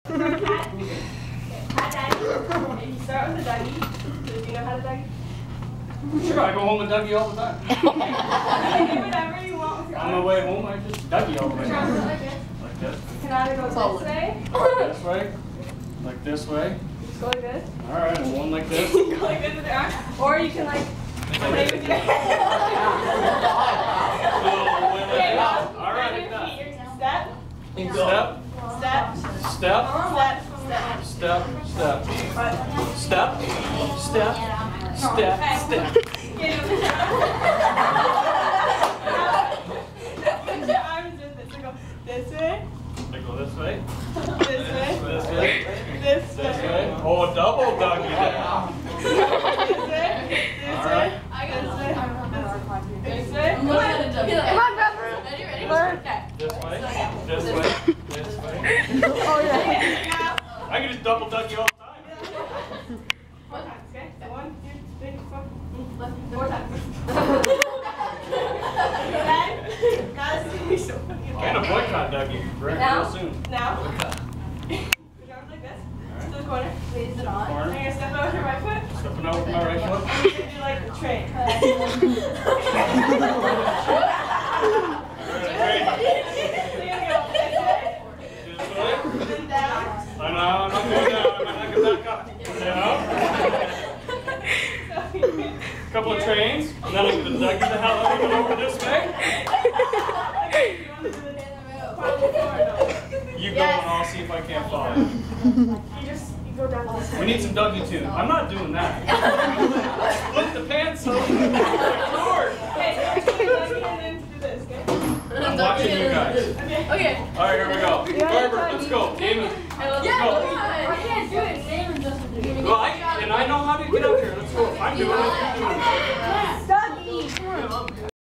cat. Cat Dougie. And you start with the Dougie. So do you know how to Dougie? Sure, I go home and Dougie all the time. You can do whatever you want with your On arms. my way home, I just Dougie all the way. Like this. Like this. You can either go this way. This way. Like this way. Just go like this. Alright, and one like this. You can go like this with your arm. Or you can like play with your hands. Okay, now, Alright, your like feet. that. Step. Step. Step. Step. Step. Step. Step. Step. Step. Step. Get him. Put your arms with this. So go this way. I go this way. This way. This way. This This way. way. Oh, double Dougie there. This way. This way. This way. I'm looking at a Dougie. Come on, brother. Ready, ready? Learn. Okay. This way. This way. This way. Oh, yeah. I can just double Dougie all the time. Four times, okay? So 1, 2, 3, 4. 4 times. Now this is gonna be so funny. And a boycott Dougie real soon. Now. Put your arms like this. To the corner. Wait, is it on? And you're gonna step out with your right foot. Stepping out with my right foot. And you're gonna do like a train. So you're gonna go this way. Then down. I'm not going down. I'm not going back up. Down. Couple of trains. And then I'm going to Dougie the hell out of it over this way. You go and I'll see if I can't follow. You go down this way. We need some Dougie tune. I'm not doing that. Split the pants so Okay, so you're and then do this, okay? I'm watching you guys. Okay. Okay. Alright, here we go. Barbara, let's go. Game it. I